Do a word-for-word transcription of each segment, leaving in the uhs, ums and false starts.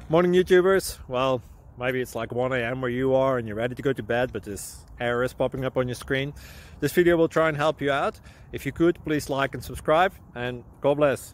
Morning YouTubers. Well, maybe it's like one A M where you are and you're ready to go to bed, but this error is popping up on your screen. This video will try and help you out. If you could, please like and subscribe, and God bless.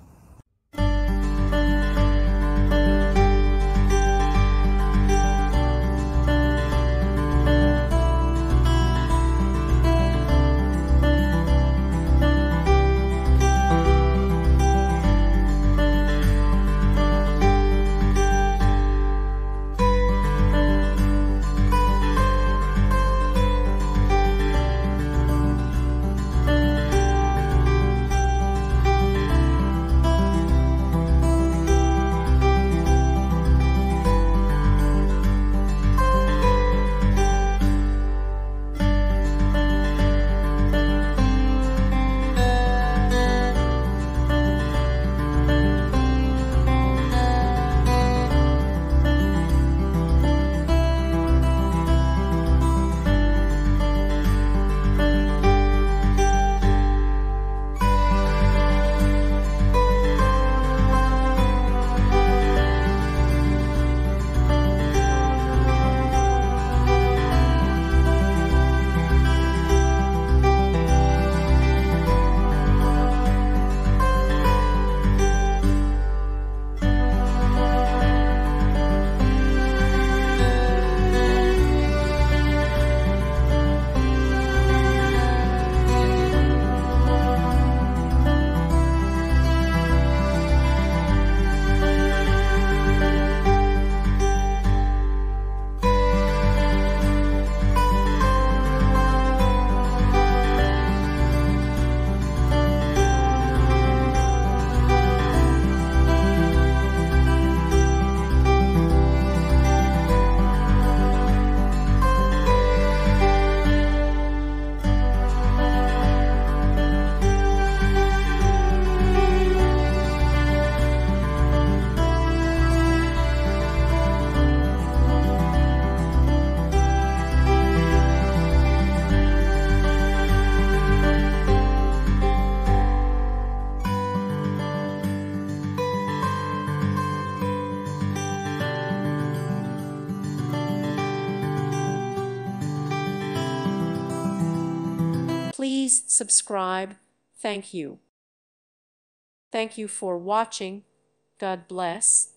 Please subscribe. Thank you. Thank you for watching. God bless.